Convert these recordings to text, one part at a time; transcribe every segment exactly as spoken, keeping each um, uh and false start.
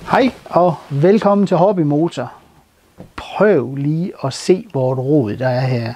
Hej og velkommen til Hobby Motor. Prøv lige at se, hvor et rod der er her.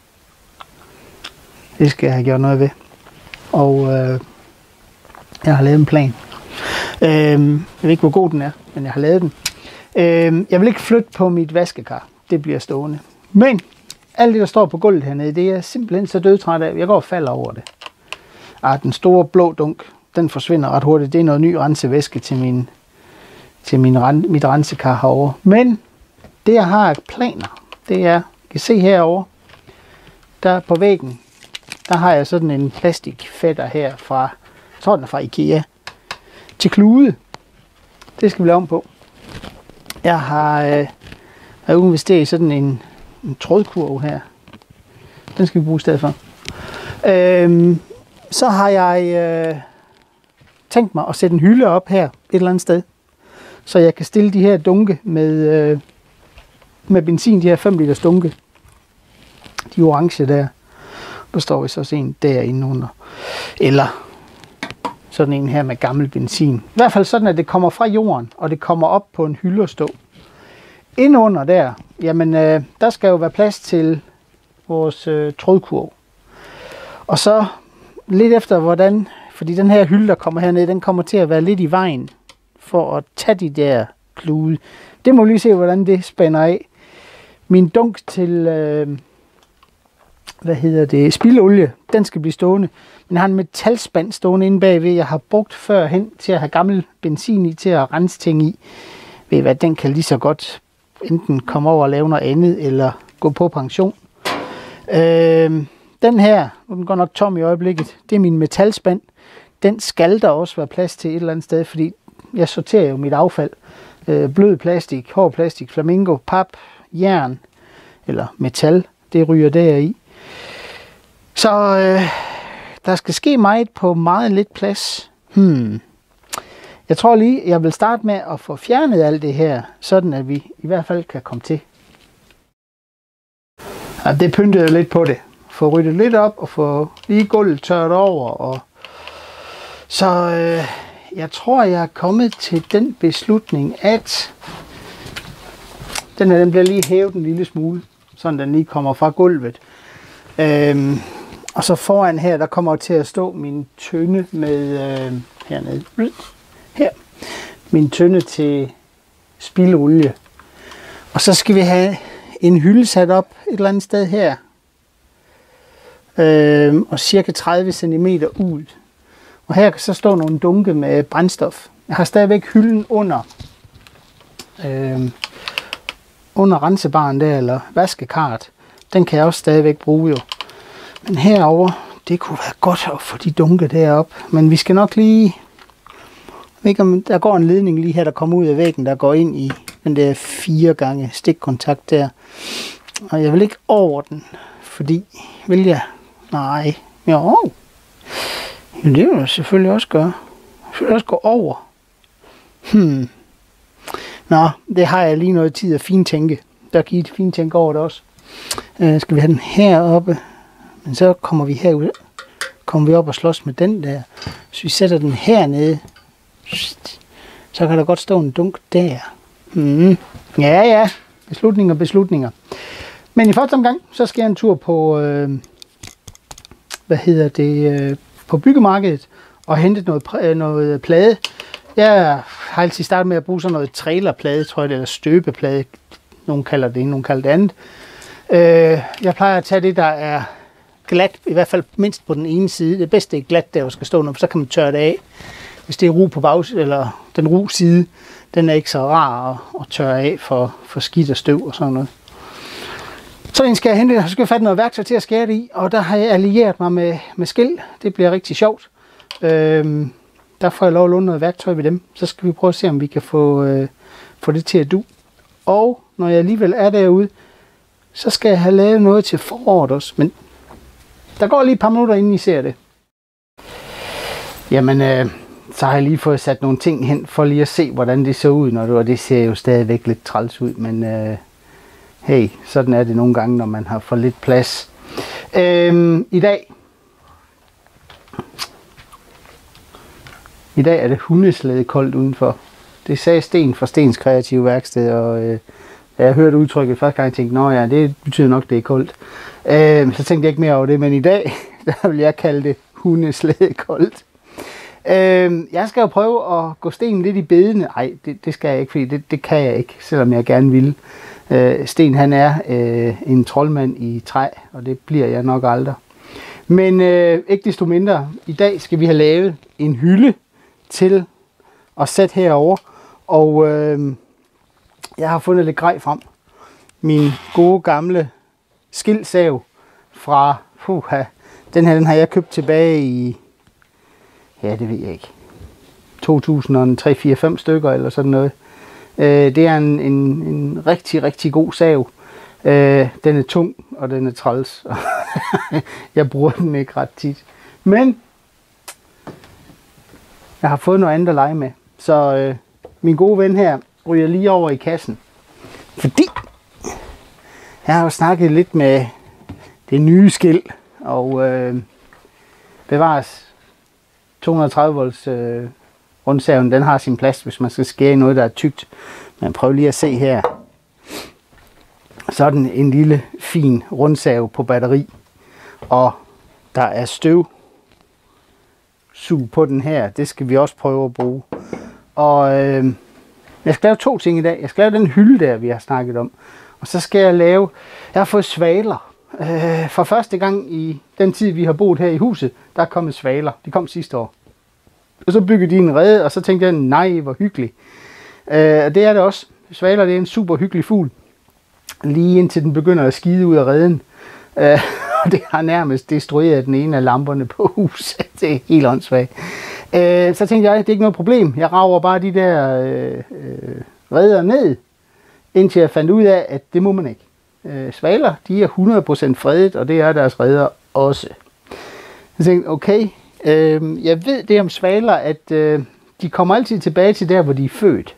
Det skal jeg have gjort noget ved. Og øh, jeg har lavet en plan. Øh, jeg ved ikke, hvor god den er, men jeg har lavet den. Øh, jeg vil ikke flytte på mit vaskekar. Det bliver stående. Men alt det, der står på gulvet hernede, det er simpelthen så dødtræt af. Jeg går og falder over det. Ah, den store blå dunk, den forsvinder ret hurtigt. Det er noget ny rensevæske til min til min, mit rensekar herovre. Men det jeg har planer, det er, I kan se herovre, der på væggen, der har jeg sådan en plastikfætter her fra, jeg tror den er fra IKEA, til klude. Det skal vi lave om på. Jeg har, øh, har investeret i sådan en, en trådkurv her. Den skal vi bruge i stedet for. Øhm, så har jeg øh, tænkt mig at sætte en hylde op her et eller andet sted, så jeg kan stille de her dunke med, øh, med benzin, de her fem liters dunke. De orange der. Der står vi så en derinde under. Eller sådan en her med gammel benzin. I hvert fald sådan, at det kommer fra jorden, og det kommer op på en hylde at stå. Indunder der, jamen øh, der skal jo være plads til vores øh, trådkurv. Og så lidt efter hvordan, fordi den her hylde, der kommer hernede, den kommer til at være lidt i vejen for at tage de der klude. Det må vi lige se, hvordan det spænder af. Min dunk til, øh, hvad hedder det, spildolie, den skal blive stående. Men jeg har en metalspand stående inde bagved, jeg har brugt førhen til at have gammel benzin i, til at rense ting i. Ved I hvad, den kan lige så godt enten komme over og lave noget andet, eller gå på pension. Øh, den her, nu den går nok tom i øjeblikket, det er min metalspand. Den skal der også være plads til et eller andet sted, fordi jeg sorterer jo mit affald. Øh, blød plastik, hård plastik, flamingo, pap, jern eller metal, det ryger deri. Så øh, der skal ske meget på meget lidt plads. Hmm. Jeg tror lige, jeg vil starte med at få fjernet alt det her, sådan at vi i hvert fald kan komme til. Ja, det pyntede lidt på det. Få ryddet lidt op og få lige gulvet tørt over. Og så øh, jeg tror, jeg er kommet til den beslutning, at den her den bliver lige hævet en lille smule, sådan den lige kommer fra gulvet. Øhm, og så foran her, der kommer til at stå min tønde med, øh, hernede, her, min tønde til spildolie. Og så skal vi have en hylde sat op et eller andet sted her, øhm, og cirka tredive centimeter ud. Og her kan så stå nogle dunke med brændstof. Jeg har stadigvæk hylden under, øh, under rensebaren der, eller vaskekarret. Den kan jeg også stadigvæk bruge jo. Men herover, det kunne være godt at få de dunke derop. Men vi skal nok lige, jeg ved ikke om der går en ledning lige her, der kommer ud af væggen, der går ind i den der fire gange stikkontakt der. Og jeg vil ikke over den, fordi, vil jeg? Nej, jo. Men det vil jeg selvfølgelig også gøre. Jeg vil også gå over. Hmm. Nå, det har jeg lige noget tid at fintænke. Der kan I fintænke over det også. Uh, skal vi have den heroppe? Men så kommer vi herud. Kommer vi op og slås med den der. Hvis vi sætter den hernede, så kan der godt stå en dunk der. Hmm. Ja, ja. Beslutninger, beslutninger. Men i første omgang, så skal jeg en tur på, øh, hvad hedder det, øh, på byggemarkedet og hente noget, noget plade. Jeg har altid startet med at bruge sådan noget trailerplade, tror jeg det er, eller støbeplade. Nogle kalder det ene, nogle kalder det andet. Øh, jeg plejer at tage det, der er glat, i hvert fald mindst på den ene side. Det bedste er glat, der skal stå noget, så kan man tørre det af. Hvis det er ru på bags, eller den ru side, den er ikke så rar at, at tørre af for, for skidt og støv og sådan noget. Så den skal jeg hente, så skal jeg fatte noget værktøj til at skære det i, og der har jeg allieret mig med, med skil. Det bliver rigtig sjovt. Øhm, der får jeg lov at låne noget værktøj ved dem. Så skal vi prøve at se, om vi kan få, øh, få det til at du. Og når jeg alligevel er derude, så skal jeg have lavet noget til foråret også. Men der går lige et par minutter, inden I ser det. Jamen, øh, så har jeg lige fået sat nogle ting hen, for lige at se, hvordan det ser ud. Når det, og det ser jo stadigvæk lidt træls ud, men øh, hey, sådan er det nogle gange, når man har for lidt plads. Øhm, I dag, I dag er det hundeslæde koldt udenfor. Det sagde Sten fra Stens Kreative Værksted, og øh, da jeg hørte udtrykket første gang, jeg tænkte, nå ja, det betyder nok, det er koldt. Øh, så tænkte jeg ikke mere over det, men i dag, der vil jeg kalde det hundeslæde koldt. Øh, jeg skal jo prøve at gå Sten lidt i bedene. Nej, det, det skal jeg ikke, fordi det, det kan jeg ikke, selvom jeg gerne vil. Øh, Sten, han er øh, en troldmand i træ, og det bliver jeg nok aldrig. Men øh, ikke desto mindre, i dag skal vi have lavet en hylde til at sætte herover, og øh, jeg har fundet lidt grej frem. Min gode gamle skildsav fra, puha, den her den har jeg købt tilbage i, ja det ved jeg ikke, to tusind og tre, fire, fem stykker eller sådan noget. Øh, det er en, en, en rigtig, rigtig god sav. Øh, den er tung, og den er træls. Jeg bruger den ikke ret tit. Men jeg har fået noget andet at lege med. Så øh, min gode ven her ryger lige over i kassen. Fordi jeg har jo snakket lidt med det nye skilt. Og øh, bevares to hundrede og tredive volts øh, rundsaven, den har sin plads, hvis man skal skære noget, der er tykt. Men prøv lige at se her. Sådan en lille fin rundsav på batteri. Og der er støv sug på den her. Det skal vi også prøve at bruge. Og øh, jeg skal lave to ting i dag. Jeg skal lave den hylde der, vi har snakket om. Og så skal jeg lave... Jeg har fået svaler. Øh, for første gang i den tid, vi har boet her i huset, der er kommet svaler. De kom sidste år. Og så byggede de en rede, og så tænkte jeg, nej, hvor hyggeligt. Øh, og det er det også. Svaler, det er en super hyggelig fugl. Lige indtil den begynder at skide ud af reden. Øh, og det har nærmest destrueret den ene af lamperne på huset. Det er helt åndssvagt. Øh, så tænkte jeg, det er ikke noget problem. Jeg rager bare de der øh, øh, reder ned, indtil jeg fandt ud af, at det må man ikke. Øh, svaler, de er hundrede procent fredet, og det er deres reder også. Jeg tænkte, okay, øh, jeg ved det om svaler, at øh, de kommer altid tilbage til der, hvor de er født.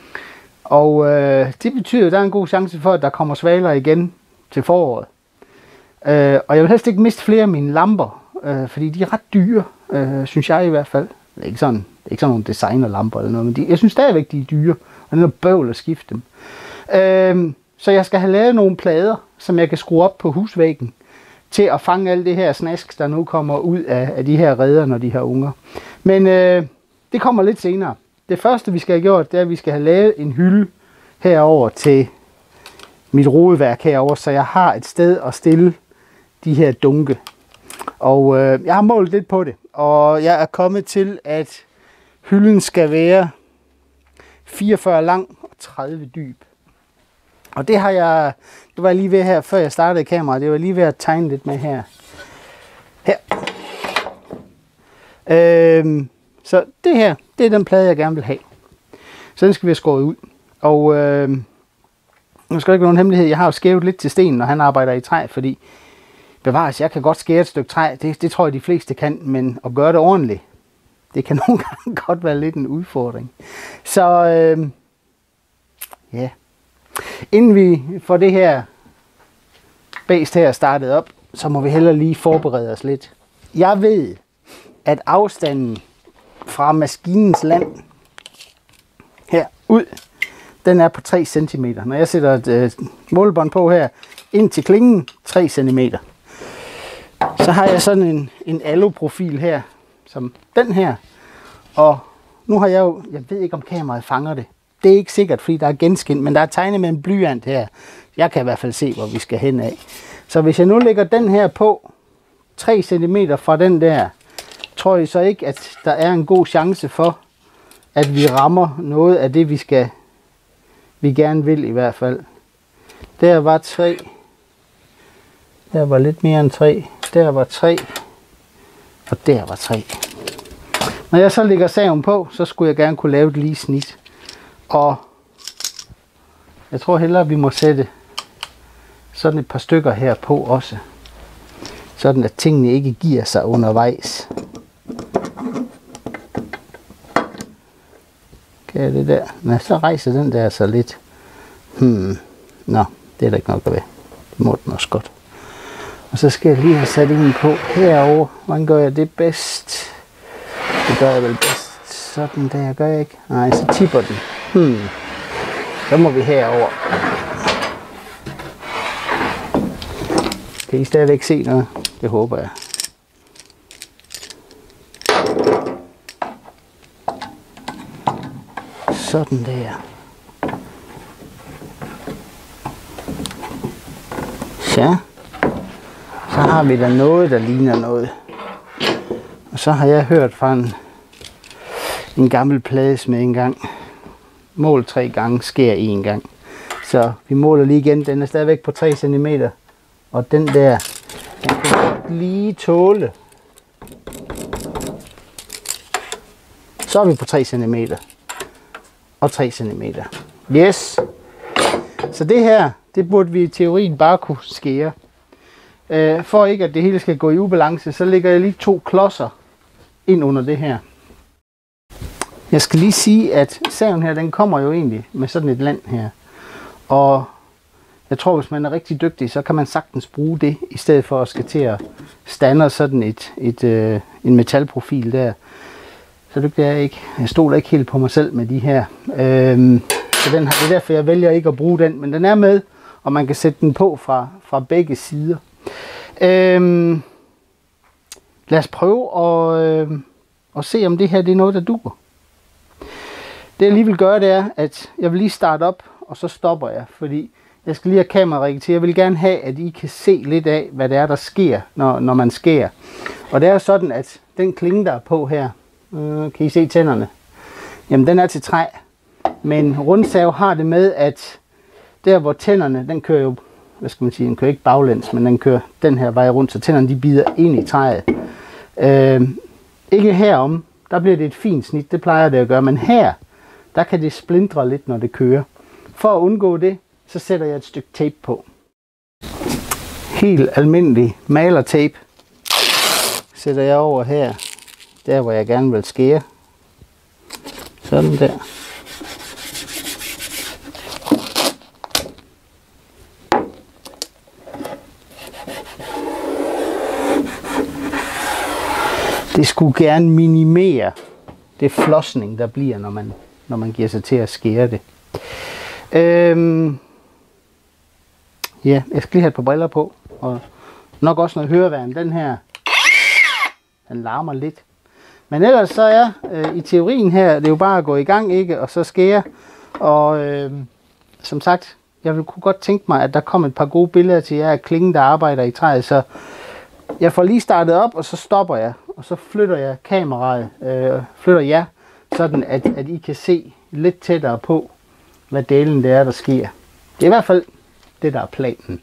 Og øh, det betyder, at der er en god chance for, at der kommer svaler igen til foråret. Øh, og jeg vil helst ikke miste flere af mine lamper, øh, fordi de er ret dyre, øh, synes jeg i hvert fald. Det er ikke sådan, det er ikke sådan nogle designerlamper eller noget, men de, jeg synes stadigvæk, de er dyre, og det er noget bøvl at skifte dem. Øh, så jeg skal have lavet nogle plader, som jeg kan skrue op på husvæggen, til at fange alt det her snask, der nu kommer ud af, af de her reder, når de har unger. Men øh, det kommer lidt senere. Det første, vi skal have gjort, det er, at vi skal have lavet en hylde herover til mit rodeværk herover, så jeg har et sted at stille de her dunke. Og øh, jeg har målt lidt på det, og jeg er kommet til, at hylden skal være fireogfyrre lang og tredive dyb. Og det har jeg, det var jeg lige ved her, før jeg startede kameraet, det var lige ved at tegne lidt med her. Her. Øhm, så det her, det er den plade, jeg gerne vil have. Så den skal vi have skåret ud. Og øh, nu skal der ikke være nogen hemmelighed, jeg har jo skævet lidt til Sten, når han arbejder i træ, fordi bevares, jeg kan godt skære et stykke træ, det, det tror jeg de fleste kan, men at gøre det ordentligt, det kan nogle gange godt være lidt en udfordring. Så øh, ja, inden vi får det her bæst her startet op, så må vi hellere lige forberede os lidt. Jeg ved, at afstanden fra maskinens land her ud, den er på tre centimeter. Når jeg sætter et øh, målebånd på her, ind til klingen, tre centimeter. Så har jeg sådan en, en aluprofil her, som den her. Og nu har jeg jo, jeg ved ikke om kameraet fanger det. Det er ikke sikkert, fordi der er genskind, men der er tegnet med en blyant her. Jeg kan i hvert fald se, hvor vi skal hen af. Så hvis jeg nu lægger den her på, tre centimeter fra den der, tror jeg så ikke, at der er en god chance for, at vi rammer noget af det, vi skal, vi gerne vil i hvert fald. Der var tre. Der var lidt mere end tre. Der var tre. Og der var tre. Når jeg så lægger saven på, så skulle jeg gerne kunne lave et lige snit. Og jeg tror hellere, at vi må sætte sådan et par stykker her på også. Sådan at tingene ikke giver sig undervejs. Kan jeg det der? Nå, så rejser den der så lidt. Hmm. Nå, det er der ikke nok at være. Det må den også godt. Og så skal jeg lige have sat en på herover. Hvordan gør jeg det bedst? Det gør jeg vel bedst. Sådan der, gør jeg ikke? Nej, så tipper den. Hmm. Så må vi herover. Kan I stadigvæk se noget? Det håber jeg. Sådan der. Ja. Så har vi da noget, der ligner noget. Og så har jeg hørt fra en, en gammel pladesmed engang. Mål tre gange, sker en gang. Så vi måler lige igen. Den er stadigvæk på tre centimeter. Og den der, den kan lige tåle. Så er vi på tre centimeter. Og tre centimeter. Yes. Så det her, det burde vi i teorien bare kunne skære. Øh, for ikke at det hele skal gå i ubalance, så lægger jeg lige to klodser ind under det her. Jeg skal lige sige, at saven her, den kommer jo egentlig med sådan et land her. Og jeg tror, hvis man er rigtig dygtig, så kan man sagtens bruge det, i stedet for at skal til at stande sådan et, et, øh, en metalprofil der. Så dygtig er jeg ikke. Jeg stoler ikke helt på mig selv med de her. Øhm, så den, det er derfor, jeg vælger ikke at bruge den. Men den er med, og man kan sætte den på fra, fra begge sider. Øhm, lad os prøve at, øh, at se, om det her det er noget, der duer. Det jeg lige vil gøre, det er, at jeg vil lige starte op, og så stopper jeg. Fordi jeg skal lige have kameraet til. Jeg vil gerne have, at I kan se lidt af, hvad det er, der sker, når, når man skærer. Og det er sådan, at den klinge, der er på her, øh, kan I se tænderne? Jamen, den er til træ. Men rundsav har det med, at der hvor tænderne, den kører jo, hvad skal man sige, den kører ikke baglæns, men den kører den her vej rundt, så tænderne de bider ind i træet. Øh, ikke herom, der bliver det et fint snit, det plejer det at gøre, men her, der kan det splintre lidt, når det kører. For at undgå det, så sætter jeg et stykke tape på. Helt almindelig malertape sætter jeg over her, der hvor jeg gerne vil skære. Sådan der. Det skulle gerne minimere det flosning, der bliver, når man, når man giver sig til at skære det. Øhm, ja, jeg skal lige have et par briller på, og nok også noget høreværn. Den her, den larmer lidt. Men ellers så er øh, i teorien her, det er jo bare at gå i gang, ikke, og så skære. Og øh, som sagt, jeg ville kunne godt tænke mig, at der kom et par gode billeder til jer af klingen, der arbejder i træet. Så jeg får lige startet op, og så stopper jeg, og så flytter jeg kameraet, øh, flytter jer, sådan at, at I kan se lidt tættere på, hvad delen det er, der sker. Det er i hvert fald det, der er planen.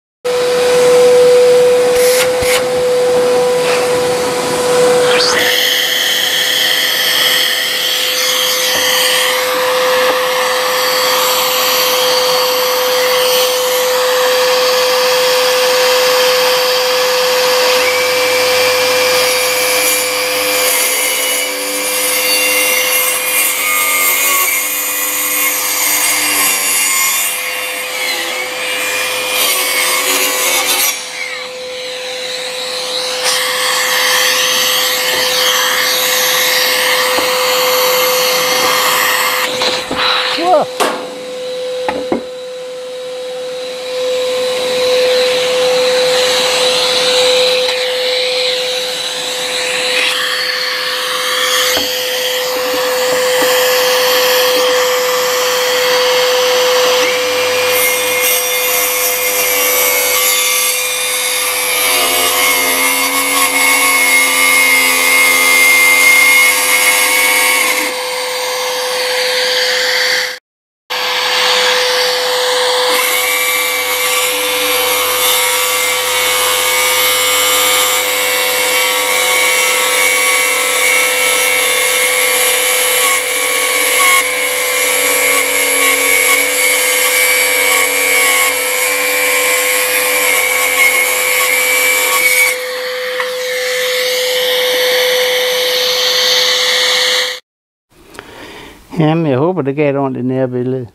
Jamen, jeg håber, det gav et ordentligt nærbillede.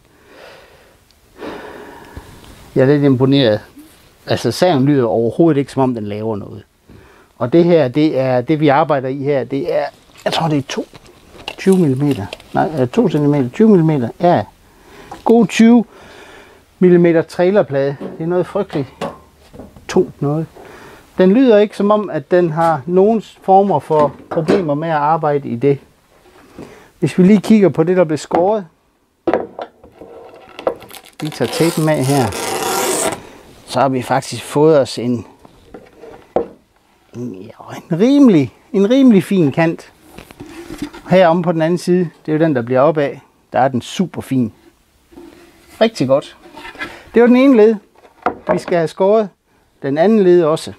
Jeg er lidt imponeret. Altså, saven lyder overhovedet ikke, som om den laver noget. Og det her, det er det, vi arbejder i her. Det er, jeg tror, det er to. tyve millimeter. Nej, to centimeter. tyve millimeter. Ja. God tyve millimeter trailerplade. Det er noget frygteligt tungt noget. Den lyder ikke som om, at den har nogen former for problemer med at arbejde i det. Hvis vi lige kigger på det, der blev skåret. Vi tager tapen med her. Så har vi faktisk fået os en, en, en, rimelig, en rimelig fin kant. Heromme på den anden side, det er jo den, der bliver opad. Der er den super fin. Rigtig godt. Det var den ene led, vi skal have skåret. Den anden led også.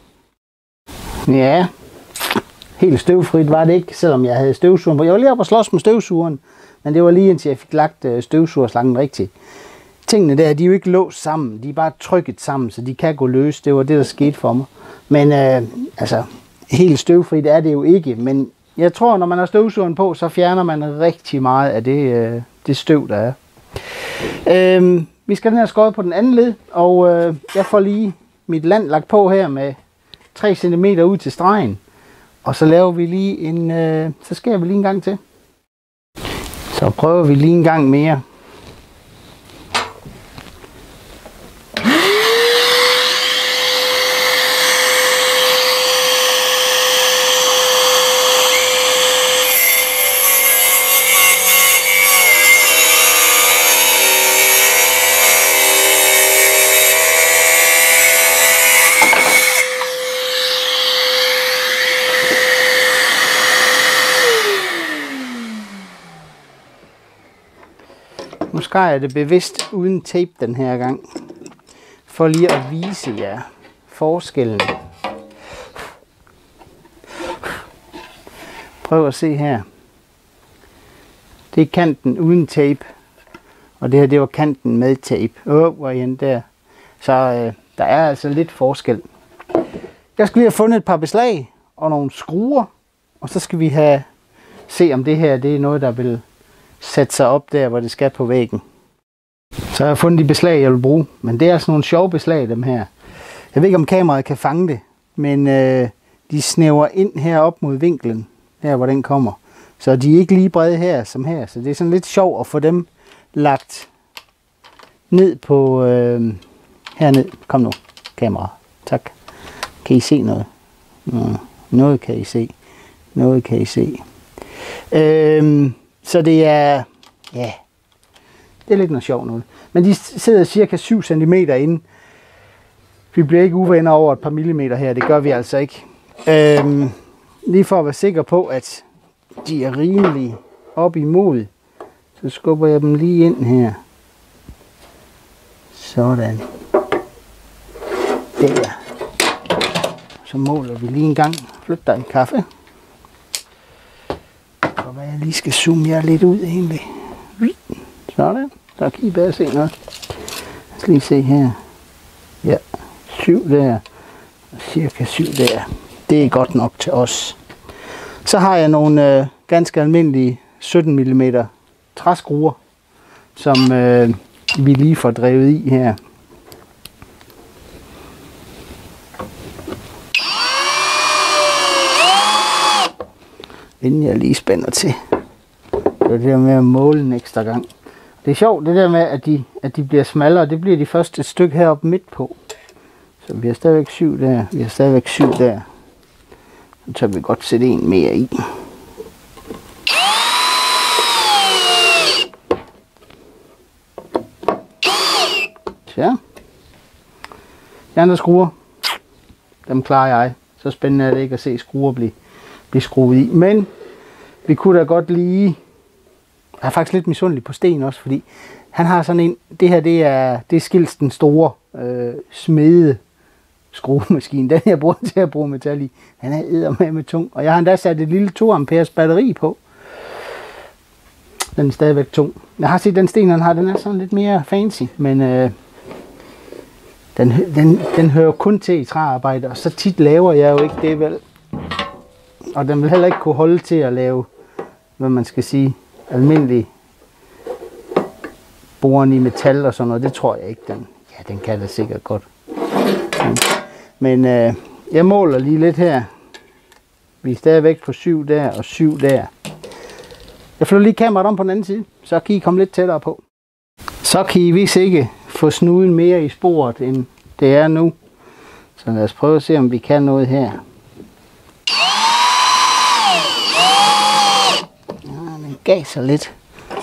Ja, helt støvfrit var det ikke, selvom jeg havde støvsugeren på. Jeg var lige oppe og slås med støvsugeren, men det var lige indtil jeg fik lagt støvsugerslangen rigtigt. Tingene der, de er jo ikke låst sammen, de er bare trykket sammen, så de kan gå løs. Det var det, der skete for mig. Men øh, altså, helt støvfrit er det jo ikke, men jeg tror, når man har støvsugeren på, så fjerner man rigtig meget af det, øh, det støv, der er. Øh, vi skal den her skåret på den anden led, og øh, jeg får lige mit land lagt på her med tre centimeter ud til stregen. Og så laver vi lige en, øh, så skærer vi lige en gang til. Så prøver vi lige en gang mere. Nu skærer jeg det bevidst uden tape den her gang, for lige at vise jer forskellen. Prøv at se her. Det er kanten uden tape, og det her det var kanten med tape. Åh, oh, hvor er den der. Så øh, der er altså lidt forskel. Jeg skal lige have fundet et par beslag og nogle skruer, og så skal vi have se om det her det er noget, der vil sætte sig op der, hvor det skal på væggen. Så har jeg fundet de beslag, jeg vil bruge. Men det er sådan nogle sjove beslag, dem her. Jeg ved ikke, om kameraet kan fange det, men øh, de snæver ind her op mod vinklen, her hvor den kommer. Så de er ikke lige brede her som her. Så det er sådan lidt sjovt at få dem lagt ned på øh, herned. Kom nu, kamera. Tak. Kan I se noget? Nå, noget kan I se. Noget kan I se. Øh, Så det er, ja, det er lidt noget sjovt noget. Men de sidder cirka syv centimeter inde. Vi bliver ikke uvenner over et par millimeter her, det gør vi altså ikke. Øhm, lige for at være sikker på, at de er rimelig op imod, så skubber jeg dem lige ind her. Sådan. Der. Så måler vi lige en gang. Flyt dig en kaffe. Og hvad jeg lige skal zoome jer lidt ud egentlig. Sådan. Der kan I bare se noget. Lad os lige se her. Ja, syv der. Cirka syv der. Det er godt nok til os. Så har jeg nogle øh, ganske almindelige sytten millimeter træskruer, som øh, vi lige får drevet i her. Inden jeg lige spænder til. Det er det der med at måle en ekstra gang. Det er sjovt det der med, at de, at de bliver smallere. Det bliver de først et stykke heroppe midt på. Så vi har stadigvæk syv der. Vi har stadigvæk syv der. Så tager vi godt sætte en mere i. Så. De andre skruer, dem klarer jeg. Så spændende er det ikke at se skruer blive, blive skruet i. Men vi kunne da godt lige... Jeg er faktisk lidt misundelig på Sten også, fordi han har sådan en... Det her, det er, det er Skills den store øh, smede skruemaskine. Den jeg bruger til at bruge metal i. Han er eddermame med tung. Og jeg har endda sat et lille to amperes batteri på. Den er stadigvæk tung. Jeg har set den Sten, han har. Den er sådan lidt mere fancy. Men øh, den, den, den hører kun til i træarbejde. Og så tit laver jeg jo ikke det vel. Og den vil heller ikke kunne holde til at lave, hvad man skal sige, almindelig boren i metal og sådan noget. Det tror jeg ikke. Den, ja, den kan da sikkert godt. Men øh, jeg måler lige lidt her. Vi er stadigvæk på syv der og syv der. Jeg flytter lige kameraet om på den anden side, så kan I komme lidt tættere på. Så kan I vist ikke få snuden mere i sporet, end det er nu. Så lad os prøve at se, om vi kan noget her. Ja, den gaser lidt.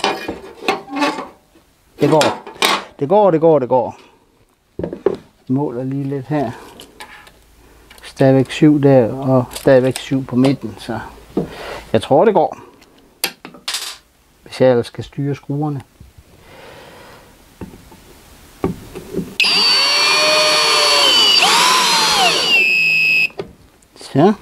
Det går. Det går, det går, det går. Jeg måler lige lidt her. Stadigvæk syv der, og stadigvæk syv på midten, så jeg tror, det går. Hvis jeg ellers skal styre skruerne. Så.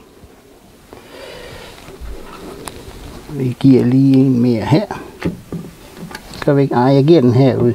Vi giver lige en mere her. Skal vi ikke? Ej, jeg giver den herude.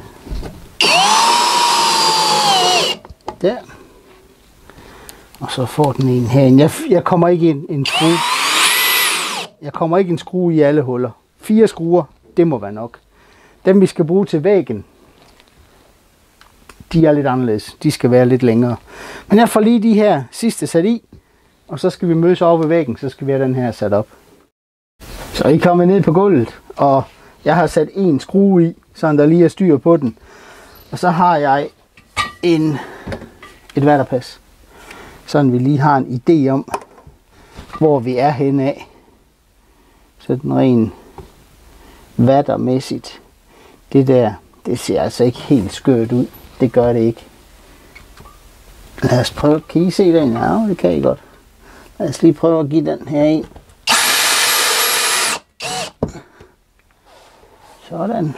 Der. Og så får den en herinde. Jeg, jeg kommer ikke en, en skrue. Jeg kommer ikke en skrue i alle huller. Fire skruer, det må være nok. Dem vi skal bruge til væggen, de er lidt anderledes. De skal være lidt længere. Men jeg får lige de her sidste sat i. Og så skal vi mødes over ved væggen, så skal vi have den her sat op. Så I kommer ned på gulvet, og jeg har sat en skrue i, så der lige er styr på den. Og så har jeg en, et vatterpas, sådan vi lige har en idé om, hvor vi er henne af. Så den ren vattermæssigt. Det der, det ser altså ikke helt skørt ud. Det gør det ikke. Lad os prøve. Kan I se den? Ja, det kan I godt. Lad os lige prøve at give den her en. Sådan.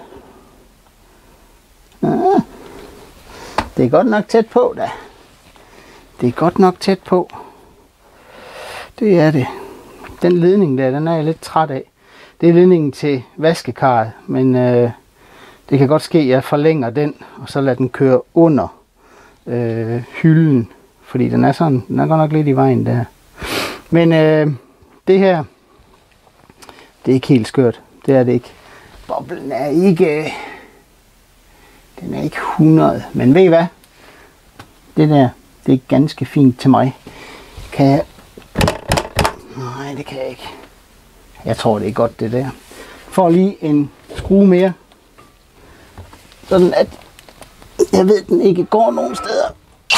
Ja. Det er godt nok tæt på, da. Det er godt nok tæt på. Det er det. Den ledning der, den er jeg lidt træt af. Det er ledningen til vaskekarret, men øh, det kan godt ske, at jeg forlænger den, og så lader den køre under øh, hylden, fordi den er sådan, den er godt nok lidt i vejen der. Men øh, det her, det er ikke helt skørt. Det er det ikke. Boblen er ikke, den er ikke hundrede, men ved I hvad? Det der, det er ganske fint til mig. Kan jeg? Nej, det kan jeg ikke. Jeg tror, det er godt det der. Får lige en skrue mere. Sådan at jeg ved, at den ikke går nogen steder.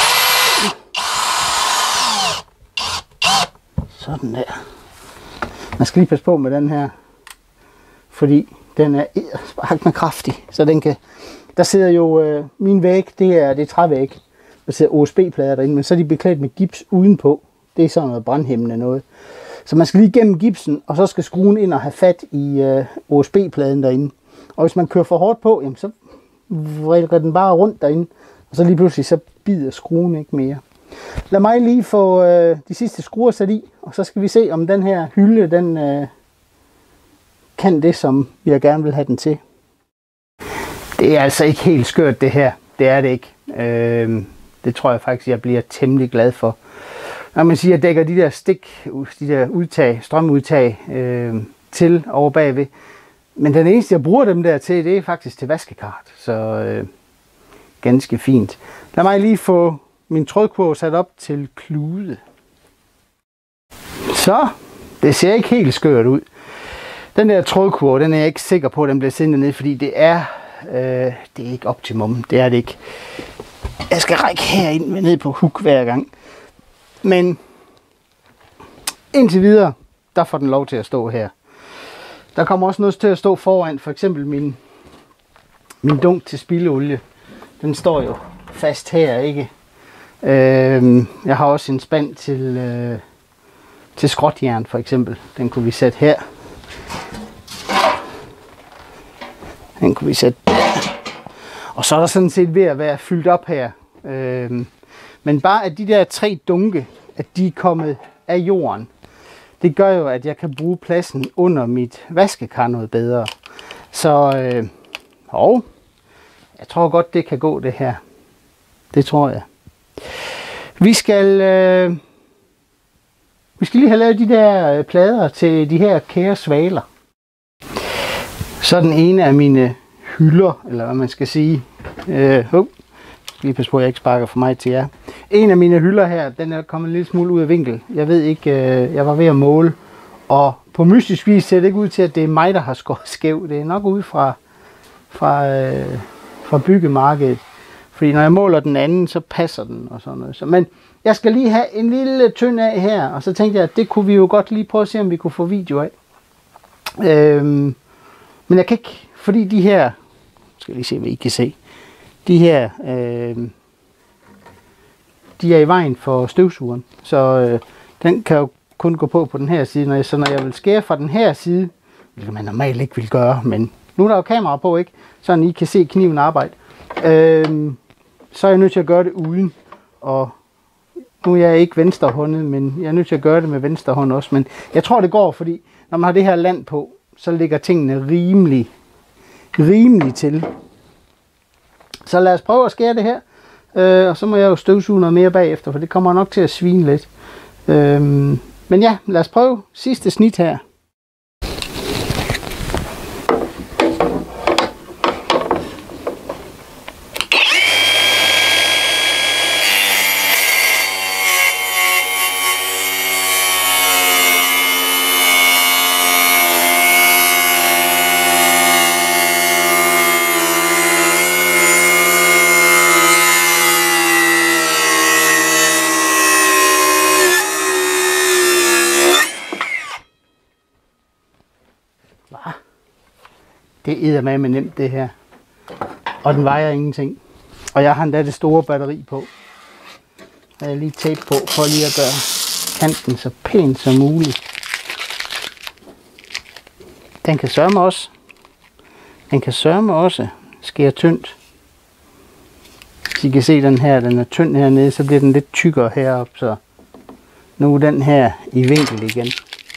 Sådan der. Man skal lige passe på med den her, fordi den er eddersparkende kraftig, så den kan. Der sidder jo øh, min væg, det er det er trævæg. Der sidder O S B-plader derinde, men så er de beklædt med gips udenpå. Det er sådan noget brandhæmmende noget. Så man skal lige gennem gipsen, og så skal skruen ind og have fat i øh, O S B-pladen derinde. Og hvis man kører for hårdt på, jamen, så vrider den bare rundt derinde, og så lige pludselig så bider skruen ikke mere. Lad mig lige få øh, de sidste skruer sat i, og så skal vi se, om den her hylde, den øh, kan det, som jeg gerne vil have den til. Det er altså ikke helt skørt det her. Det er det ikke. Øh, det tror jeg faktisk, jeg bliver temmelig glad for. Når man siger, at jeg dækker de der stik, de der udtag, strømudtag øh, til over bagved. Men den eneste, jeg bruger dem der til, det er faktisk til vaskekarret. Så øh, ganske fint. Lad mig lige få min trådkurv sat op til klude. Så, det ser ikke helt skørt ud. Den der trådkurv, den er jeg ikke sikker på, at den bliver siddende ned, fordi det er, øh, det er ikke optimum. Det er det ikke. Jeg skal række herind med ned på hook hver gang. Men indtil videre, der får den lov til at stå her. Der kommer også noget til at stå foran, for eksempel min, min dunk til spildeolie. Den står jo fast her, ikke? Øh, jeg har også en spand til, øh, til skråtjern, for eksempel. Den kunne vi sætte her. Den kunne vi sætte der. Og så er der sådan set ved at være fyldt op her. Øh, men bare at de der tre dunke, at de er kommet af jorden, det gør jo, at jeg kan bruge pladsen under mit vaskekar noget bedre. Så øh, og jeg tror godt, det kan gå det her. Det tror jeg. Vi skal, øh, vi skal lige have lavet de der plader til de her kære svaler. Så den ene af mine hylder, eller hvad man skal sige. Øh, oh, lige pas på, at jeg ikke sparker for meget til jer. En af mine hylder her, den er kommet en lille smule ud af vinkel. Jeg ved ikke, øh, jeg var ved at måle, og på mystisk vis ser det ikke ud til, at det er mig, der har skåret skæv. Det er nok ud fra, fra, øh, fra byggemarkedet. Fordi når jeg måler den anden, så passer den og sådan noget. Så, men jeg skal lige have en lille tynd af her, og så tænkte jeg, at det kunne vi jo godt lige prøve at se, om vi kunne få video af. Øhm, men jeg kan ikke, fordi de her, skal lige se, hvad I kan se, de her, øh, de er i vejen for støvsugeren, så øh, den kan jo kun gå på på den her side. Når jeg, så når jeg vil skære fra den her side, hvilket man normalt ikke vil gøre, men nu er der jo kamera på, ikke? Så I kan se kniven arbejde. Øh, så er jeg nødt til at gøre det uden, og nu er jeg ikke venstrehåndet, men jeg er nødt til at gøre det med venstre hånd også. Men jeg tror, det går, fordi når man har det her land på, så ligger tingene rimelig, rimelig til. Så lad os prøve at skære det her. Øh, og så må jeg jo støvsuge noget mere bagefter, for det kommer nok til at svine lidt. Øh, men ja, lad os prøve sidste snit her. Det er eddermame nemt det her. Og den vejer ingenting. Og jeg har endda det store batteri på. Jeg har lige tape på for lige at gøre kanten så pænt som muligt. Den kan sørme også. Den kan sørme også skære tyndt. Hvis I kan se den her, den er tynd hernede, så bliver den lidt tykkere heroppe. Så nu er den her i vinkel igen.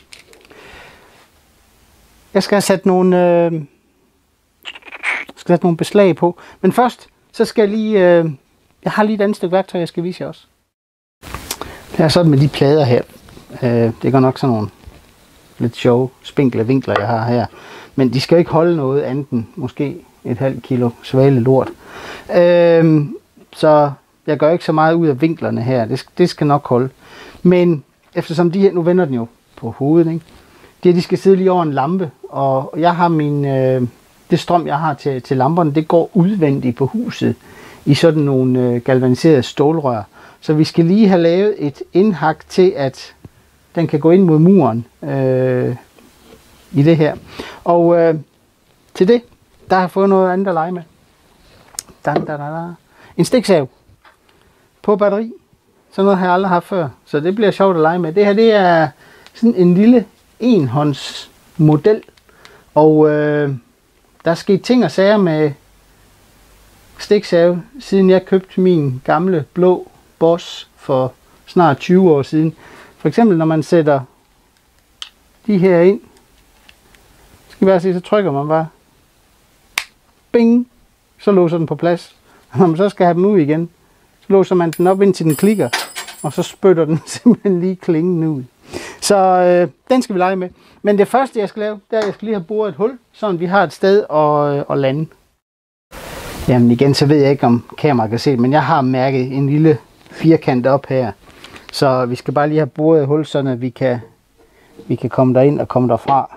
Jeg skal have sat nogle... Øh, Jeg skal sætte nogle beslag på. Men først, så skal jeg lige... Øh, jeg har lige et andet stykke værktøj, jeg skal vise jer også. Det er sådan med de plader her. Øh, det går nok sådan nogle lidt sjove, spinkle vinkler, jeg har her. Men de skal ikke holde noget andet end måske et halvt kilo svale lort. Øh, så jeg gør ikke så meget ud af vinklerne her. Det, det skal nok holde. Men eftersom de her... Nu vender den jo på hovedet, ikke? De her, de skal sidde lige over en lampe. Og jeg har min... Øh, Det strøm, jeg har til, til lamperne, det går udvendigt på huset i sådan nogle øh, galvaniserede stålrør. Så vi skal lige have lavet et indhak til, at den kan gå ind mod muren øh, i det her. Og øh, til det, der har jeg fået noget andet at lege med. Da, da, da, da. En stiksav på batteri. Sådan noget har jeg aldrig haft før, så det bliver sjovt at lege med. Det her, det er sådan en lille enhånds model. Og... Øh, Der er sket ting og sager med stiksave, siden jeg købte min gamle blå Boss for snart tyve år siden. For eksempel når man sætter de her ind, skal I bare se, så trykker man bare, bing, så låser den på plads. Og når man så skal have dem ud igen, så låser man den op indtil den klikker, og så spytter den simpelthen lige klingen ud. Så øh, den skal vi lege med. Men det første, jeg skal lave, det er, at jeg skal lige have boret et hul, så vi har et sted at, at lande. Jamen igen, så ved jeg ikke, om kameraet kan se det, men jeg har mærket en lille firkant op her. Så vi skal bare lige have boret et hul, så vi kan, vi kan komme derind og komme derfra.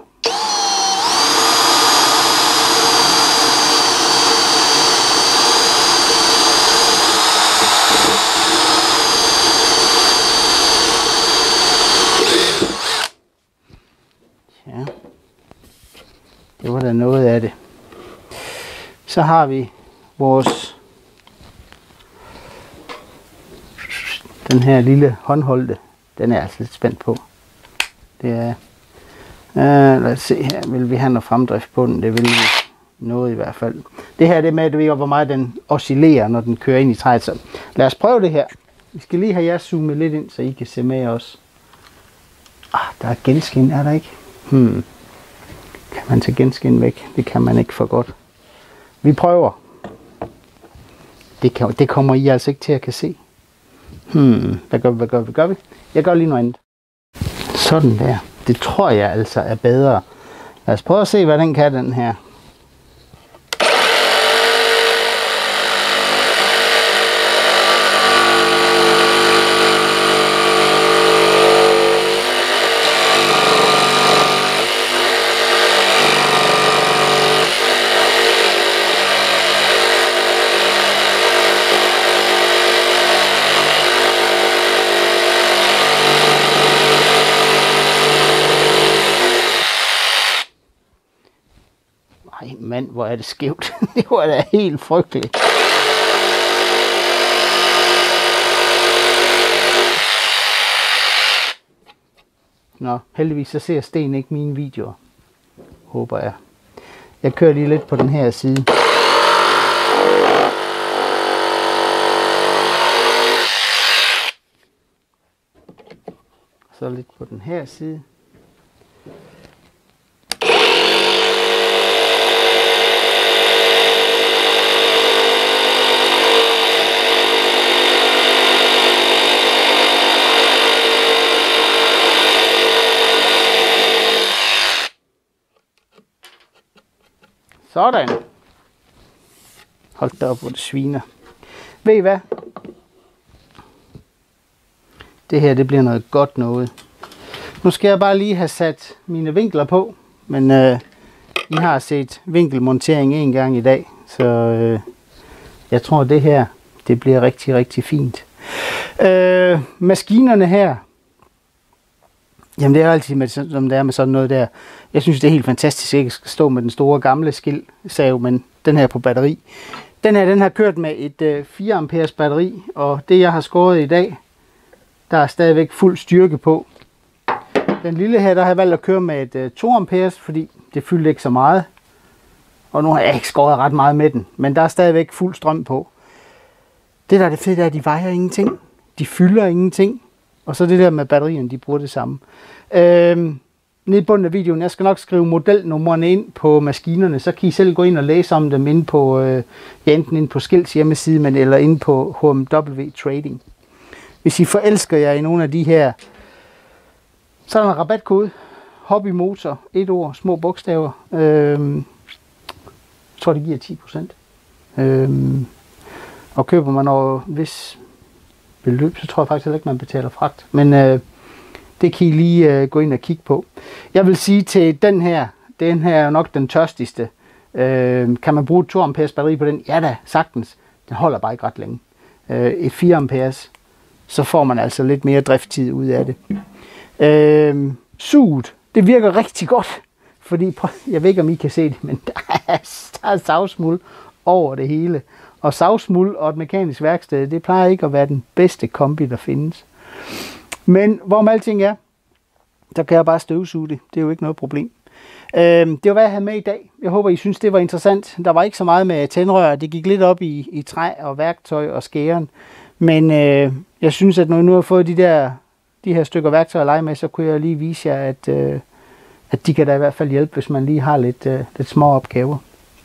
Ja, det var da noget af det. Så har vi vores den her lille håndholdte. Den er jeg altså lidt spændt på. Det er øh, lad os se her, vil vi have noget fremdrift på den? Det vil vi noget i hvert fald. Det her det er med, at du ved, hvor meget den oscillerer, når den kører ind i træet. Så lad os prøve det her. Vi skal lige have jer zoomet lidt ind, så I kan se med os. Ah, der er genskin, er der ikke? Hmm. Kan man tage genskin væk? Det kan man ikke for godt. Vi prøver. Det, kan, det kommer I altså ikke til at kan se. Hmm. Hvad gør vi? Hvad gør vi? Hvad gør vi? Jeg gør lige noget andet. Sådan der. Det tror jeg altså er bedre. Lad os prøve at se, hvad den kan, den her. mand, hvor er det skævt. Det var da helt frygteligt. Nå, heldigvis så ser Sten ikke mine videoer. Håber jeg. Jeg kører lige lidt på den her side. Så lidt på den her side. Sådan. Hold da op, hvor det sviner. Ved I hvad? Det her, det bliver noget godt noget. Nu skal jeg bare lige have sat mine vinkler på. Men øh, I har set vinkelmontering en gang i dag. Så øh, jeg tror, det her, det bliver rigtig, rigtig fint. Øh, maskinerne her. Jamen det er altid, med, som det er med sådan noget der. Jeg synes, det er helt fantastisk, at jeg ikke skal stå med den store gamle skildsav, men den her på batteri. Den her, den har kørt med et øh, fire amperes batteri, og det jeg har skåret i dag, der er stadigvæk fuld styrke på. Den lille her, der har jeg valgt at køre med et øh, to amperes, fordi det fyldte ikke så meget. Og nu har jeg ikke skåret ret meget med den, men der er stadigvæk fuld strøm på. Det der er det fede, er, at de vejer ingenting. De fylder ingenting. Og så det der med batterierne, de bruger det samme. Øhm, nede i bunden af videoen, jeg skal nok skrive modelnummerne ind på maskinerne, så kan I selv gå ind og læse om dem inde på, øh, ja, enten inde på Skilds hjemmeside, men eller inde på H M W Trading. Hvis I forelsker jer i nogle af de her, så er der en rabatkode. Hobbymotor, et ord, små bogstaver. Øhm, jeg tror, det giver ti procent. Øhm, og køber man over hvis beløb, så tror jeg faktisk heller ikke, man betaler fragt. Men øh, det kan I lige øh, gå ind og kigge på. Jeg vil sige til den her, den her er nok den tørstigste. Øh, kan man bruge et to amperes batteri på den? Ja da, sagtens. Den holder bare ikke ret længe. Øh, et fire amperes, så får man altså lidt mere drifttid ud af det. Øh, suget, det virker rigtig godt. Fordi, prøv, jeg ved ikke om I kan se det, men der er, der er savsmuld over det hele. Og savsmuld og et mekanisk værksted, det plejer ikke at være den bedste kombi, der findes. Men hvorom alting er, der kan jeg bare støvsuge det. Det er jo ikke noget problem. Øhm, det var, hvad jeg havde med i dag. Jeg håber, I synes, det var interessant. Der var ikke så meget med tændrør. Det gik lidt op i, i træ og værktøj og skæren. Men øh, jeg synes, at når jeg nu har fået de, der, de her stykker værktøj at lege med, så kunne jeg lige vise jer, at, øh, at de kan da i hvert fald hjælpe, hvis man lige har lidt, øh, lidt små opgaver.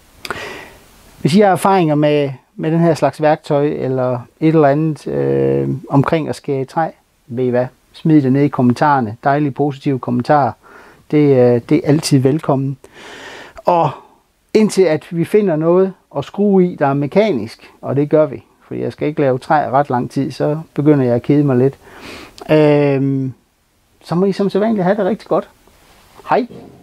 Hvis I har erfaringer med, med den her slags værktøj, eller et eller andet øh, omkring at skære i træ, ved I hvad? Smid det ned i kommentarerne. Dejlige, positive kommentarer. Det, øh, det er altid velkommen. Og indtil at vi finder noget at skrue i, der er mekanisk, og det gør vi, for jeg skal ikke lave træ ret lang tid, så begynder jeg at kede mig lidt. Øh, så må I som sædvanligt have det rigtig godt. Hej!